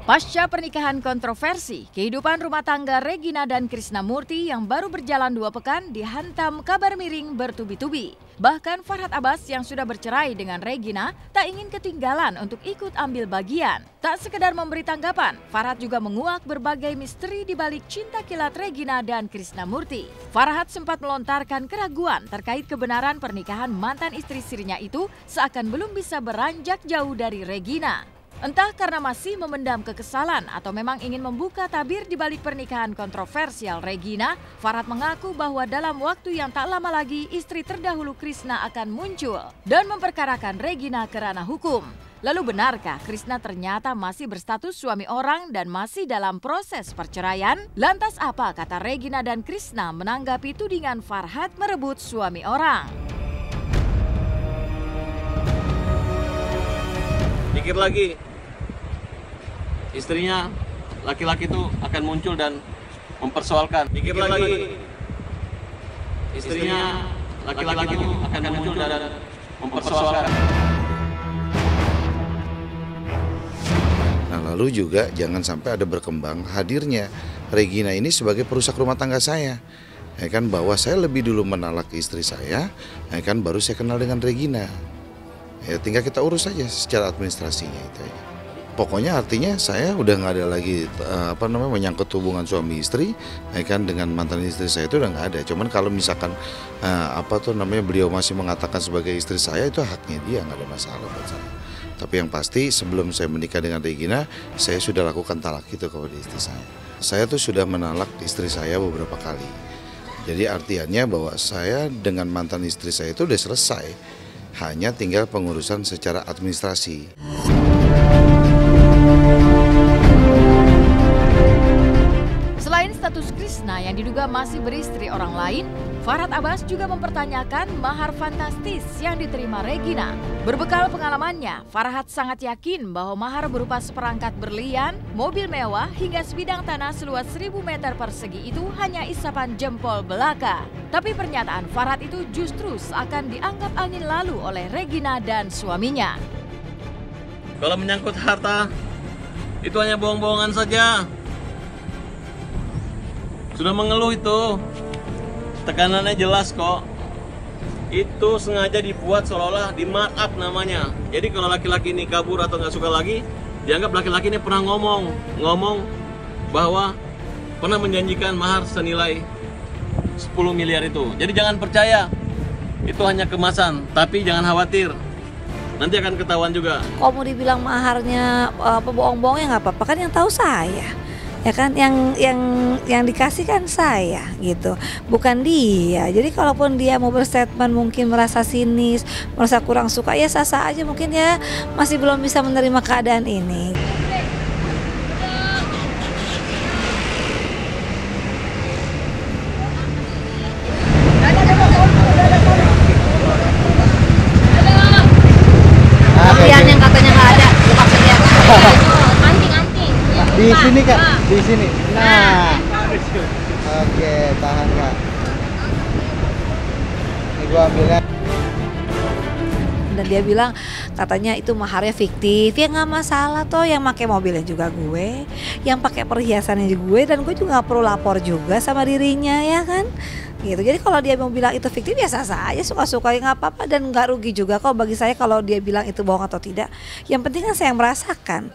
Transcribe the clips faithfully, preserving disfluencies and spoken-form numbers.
Pasca pernikahan kontroversi, kehidupan rumah tangga Regina dan Krisnamurti yang baru berjalan dua pekan dihantam kabar miring bertubi-tubi. Bahkan Farhad Abbas yang sudah bercerai dengan Regina tak ingin ketinggalan untuk ikut ambil bagian. Tak sekedar memberi tanggapan, Farhad juga menguak berbagai misteri di balik cinta kilat Regina dan Krisnamurti. Farhad sempat melontarkan keraguan terkait kebenaran pernikahan mantan istri sirinya itu seakan belum bisa beranjak jauh dari Regina. Entah karena masih memendam kekesalan atau memang ingin membuka tabir di balik pernikahan kontroversial Regina, Farhad mengaku bahwa dalam waktu yang tak lama lagi istri terdahulu Krisna akan muncul dan memperkarakan Regina ke ranah hukum. Lalu benarkah Krisna ternyata masih berstatus suami orang dan masih dalam proses perceraian? Lantas apa kata Regina dan Krisna menanggapi tudingan Farhad merebut suami orang? Pikir lagi, istrinya laki-laki itu akan muncul dan mempersoalkan. Pikir lagi, istrinya laki-laki itu akan muncul dan mempersoalkan. Nah, lalu juga jangan sampai ada berkembang hadirnya Regina ini sebagai perusak rumah tangga saya. Ya kan, bahwa saya lebih dulu menalak istri saya, ya kan, baru saya kenal dengan Regina. Ya tinggal kita urus saja secara administrasinya itu ya. Pokoknya artinya saya udah nggak ada lagi uh, apa namanya menyangkut hubungan suami istri, ya kan, dengan mantan istri saya itu udah nggak ada. Cuman kalau misalkan uh, apa tuh namanya beliau masih mengatakan sebagai istri saya, itu haknya dia, nggak ada masalah buat saya. Tapi yang pasti sebelum saya menikah dengan Regina, saya sudah lakukan talak itu kepada istri saya. Saya tuh sudah menalak istri saya beberapa kali. Jadi artinya bahwa saya dengan mantan istri saya itu udah selesai. Hanya tinggal pengurusan secara administrasi. Selain status Krisna yang diduga masih beristri orang lain, Farhad Abbas juga mempertanyakan mahar fantastis yang diterima Regina. Berbekal pengalamannya, Farhad sangat yakin bahwa mahar berupa seperangkat berlian, mobil mewah, hingga sebidang tanah seluas seribu meter persegi itu hanya isapan jempol belaka. Tapi pernyataan Farhad itu justru akan dianggap angin lalu oleh Regina dan suaminya. Kalau menyangkut harta, itu hanya bohong-bohongan saja. Sudah mengeluh itu, tekanannya jelas kok. Itu sengaja dibuat seolah-olah di markup namanya. Jadi kalau laki-laki ini kabur atau nggak suka lagi, dianggap laki-laki ini pernah ngomong, ngomong bahwa pernah menjanjikan mahar senilai sepuluh miliar itu. Jadi jangan percaya, itu hanya kemasan. Tapi jangan khawatir, nanti akan ketahuan juga. Kalau mau dibilang maharnya apa bohong-bohong ya nggak apa-apa, kan yang tahu saya. Ya kan, yang yang yang dikasih kan saya gitu, bukan dia. Jadi kalaupun dia mau berstatement mungkin merasa sinis, merasa kurang suka, ya sah-sah aja, mungkin ya masih belum bisa menerima keadaan ini. Kalian yang katanya nggak ada, bukan sediak. Di sini Kak, di sini. Nah, oke, tahan Kak. Ini gua ambilnya. Dan dia bilang katanya itu maharnya fiktif, ya nggak masalah toh, yang pakai mobilnya juga gue, yang pakai perhiasannya juga gue, dan gue juga nggak perlu lapor juga sama dirinya, ya kan? Gitu. Jadi kalau dia mau bilang itu fiktif, ya sah-sah aja, suka-suka, ya nggak apa-apa, dan nggak rugi juga kok bagi saya kalau dia bilang itu bohong atau tidak. Yang penting kan saya yang merasakan.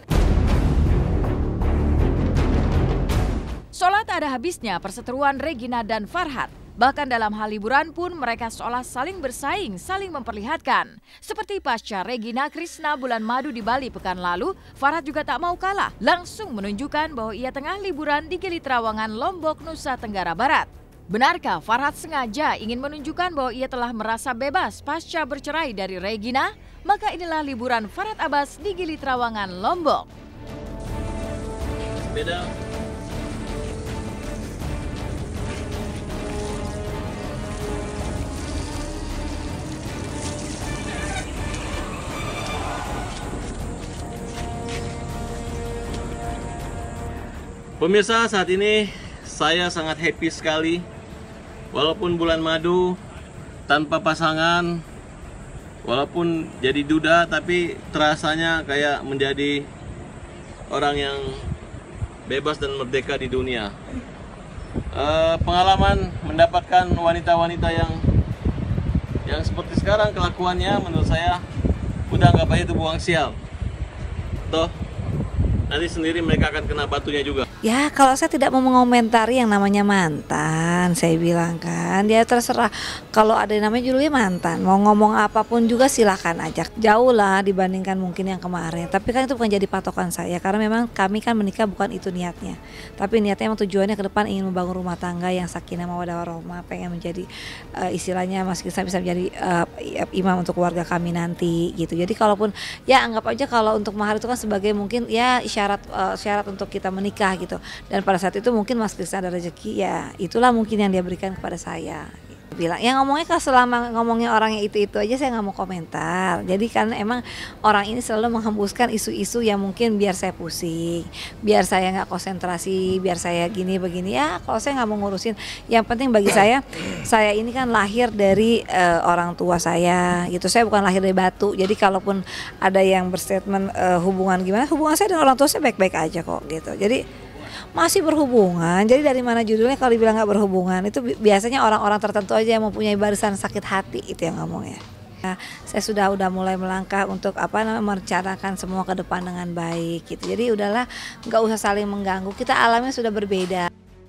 Seolah tak ada habisnya perseteruan Regina dan Farhad. Bahkan dalam hal liburan pun mereka seolah saling bersaing, saling memperlihatkan. Seperti pasca Regina Krisna bulan madu di Bali pekan lalu, Farhad juga tak mau kalah. Langsung menunjukkan bahwa ia tengah liburan di Gili Trawangan, Lombok, Nusa Tenggara Barat. Benarkah Farhad sengaja ingin menunjukkan bahwa ia telah merasa bebas pasca bercerai dari Regina? Maka inilah liburan Farhad Abbas di Gili Trawangan, Lombok. Beda. Pemirsa, saat ini saya sangat happy sekali. Walaupun bulan madu, tanpa pasangan, walaupun jadi duda, tapi terasanya kayak menjadi orang yang bebas dan merdeka di dunia. Uh, pengalaman mendapatkan wanita-wanita yang yang seperti sekarang kelakuannya, menurut saya udah anggap aja itu buang sial. Toh nanti sendiri mereka akan kena batunya juga. Ya kalau saya tidak mau mengomentari yang namanya mantan, saya bilang kan dia terserah, kalau ada yang namanya judulnya mantan, mau ngomong apapun juga silakan aja, jauh lah dibandingkan mungkin yang kemarin. Tapi kan itu bukan jadi patokan saya, karena memang kami kan menikah bukan itu niatnya, tapi niatnya emang tujuannya ke depan ingin membangun rumah tangga yang sakinah mawaddah warahmah, pengen menjadi uh, istilahnya Mas Krisna bisa menjadi uh, imam untuk keluarga kami nanti gitu. Jadi kalaupun ya anggap aja kalau untuk mahar itu kan sebagai mungkin ya syarat uh, syarat untuk kita menikah gitu. Dan pada saat itu mungkin Mas Krisna ada rezeki, ya itulah mungkin yang dia berikan kepada saya. Bilang ya ngomongnya kalau selama ngomongnya orangnya itu-itu aja saya nggak mau komentar. Jadi kan emang orang ini selalu menghembuskan isu-isu yang mungkin biar saya pusing, biar saya nggak konsentrasi, biar saya gini begini. Ya kalau saya nggak mau ngurusin, yang penting bagi saya, saya ini kan lahir dari uh, orang tua saya gitu. Saya bukan lahir dari batu. Jadi kalaupun ada yang berstatement uh, hubungan gimana, hubungan saya dengan orang tua saya baik-baik aja kok gitu. Jadi masih berhubungan, jadi dari mana judulnya kalau dibilang nggak berhubungan, itu biasanya orang-orang tertentu aja yang mempunyai barisan sakit hati itu yang ngomongnya. Nah, saya sudah udah mulai melangkah untuk apa namanya merencanakan semua ke depan dengan baik gitu. Jadi udahlah nggak usah saling mengganggu, kita alamnya sudah berbeda.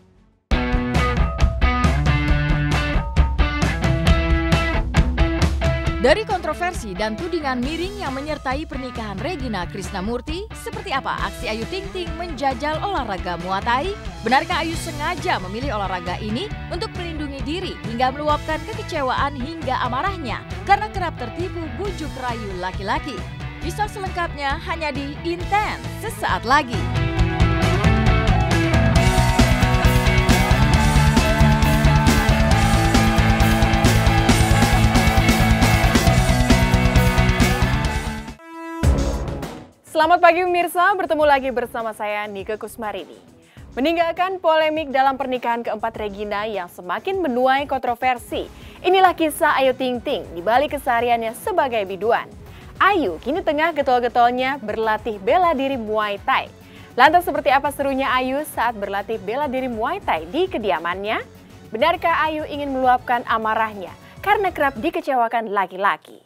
Dari kontroversi dan tudingan miring yang menyertai pernikahan Regina Krisnamurti, seperti apa aksi Ayu Ting Ting menjajal olahraga Muay Thai? Benarkah Ayu sengaja memilih olahraga ini untuk melindungi diri hingga meluapkan kekecewaan hingga amarahnya karena kerap tertipu bujuk rayu laki-laki? Kisah selengkapnya hanya di Intens sesaat lagi. Selamat pagi pemirsa, bertemu lagi bersama saya Nike Kusmarini. Meninggalkan polemik dalam pernikahan keempat Regina yang semakin menuai kontroversi, inilah kisah Ayu Ting Ting di balik kesehariannya sebagai biduan. Ayu kini tengah getol-getolnya berlatih bela diri Muay Thai. Lantas seperti apa serunya Ayu saat berlatih bela diri Muay Thai di kediamannya? Benarkah Ayu ingin meluapkan amarahnya karena kerap dikecewakan laki-laki?